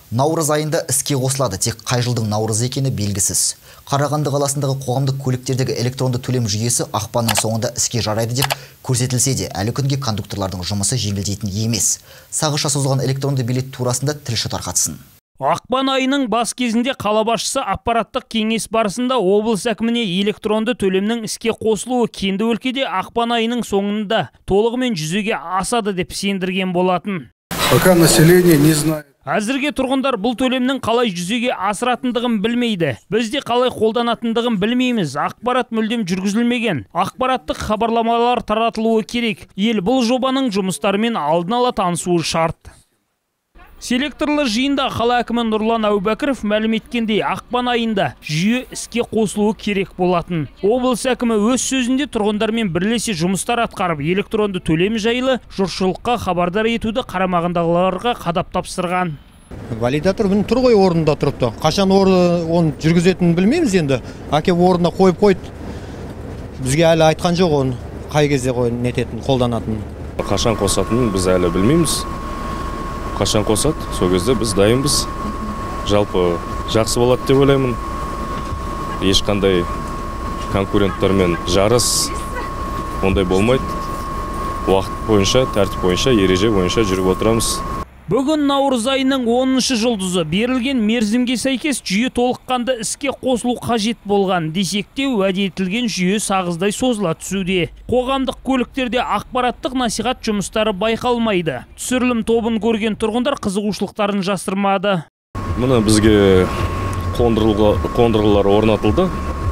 Наурыз айында іске қосылады, тек қай жылдың наурызы екені белгісіз. Қарағанды қаласындағы қоғамдық көліктердегі электронды төлем жүйесі ақпанның соңында іске жарайды деп көрсетілсе де, әлі күнге кондукторлардың жұмысы жеңілдейтін емес. Сағызша созылған электронды билет турасында тілші тарқатсын. Ақпан айының бас кезінде қала басшысы аппараттық кеңес барысында облыс әкіміне электронды төлемнің іске қосылуы кенді өлкеде ақпан айының соңында толығымен жүзеге асады деп сендірген болатын. Пока население не знает. Әзірге тұрғындар бұл төлемнің қалай жүзеге асыратындығын білмейді. Бізде қалай қолданатындығын білмейміз. Ақпарат мүлдем жүргізілмеген. Ақпараттық хабарламалар таратылуы керек. Ел бұл жобаның жұмыстарымен алдын ала танысуы шарт. Селекторлы жиында қала әкімі Нұрлан Әубәкіров мәлім еткендей, ақпан айында жүйе іске қосылуы керек болатын. Облыс әкімі өз сөзінде тұрғындармен бірлесе жұмыстар атқарып, электронды төлем жайлы жұртшылыққа хабардар етуді қарамағындағыларға қадап тапсырған. Валидатор тұр ғой орнында тұрыпты. Қашан оны жүргізетінін білмейміз енді. Әкеп орнына қойып қойды. Бізге әлі айтқан жоқ оны қай кезде нететін, қолданатын. Қашан қосатынын біз әлі білмейміз. Қашан қосады, сол кезде біз дайынбыз. Жалпы жақсы болады деп ойлаймын. Ешқандай конкуренттармен жарыс ондай болмайды. Уақыт бойынша, тәртіп бойынша, ереже бойынша жүріп отырамыз. Бүгін наурыз айының 10-шы жұлдызы берілген мерзімге сәйкес жүйе толыққанды іске қосылу қажет болған. Десек те уәде етілген жүйе сағыздай созыла түсуде. Қоғамдық көліктерде ақпараттық насихат жұмыстары байқалмайды. Түсірілім тобын көрген тұрғындар қызығушылықтарын жасырмады. Мына бізге қондырғылар орнатылды.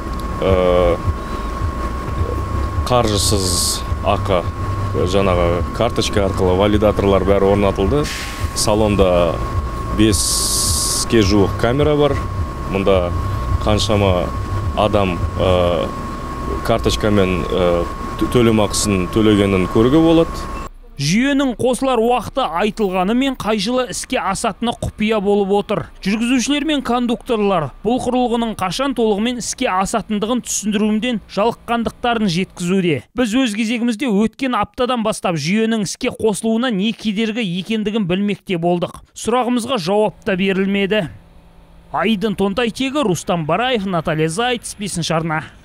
Қаржысыз ақы, жаңағы карточка арқылы валидаторлар бәрі орнатылды. Салонда 5-ке жуық камера бар. Мұнда қаншама адам карточкамен төлем ақысын төлегенін көруге болады. Жүйенің қосылар уақыты айтылғанымен қай жылы іске асатыны құпия болып отыр. Жүргізушілер мен кондукторлар бұл құрылғының қашан толығымен іске асатындығын түсіндіруімден жалыққандықтарын жеткізуде. Біз өз кезегімізде өткен аптадан бастап жүйенің іске қосылуына не кедергі екендігін білмекте болдық. Сұрағымызға жауап та берілмеді. Айдын Тонтайтегі, Рустам Бараев, Наталья Зайц, 5-ші арна.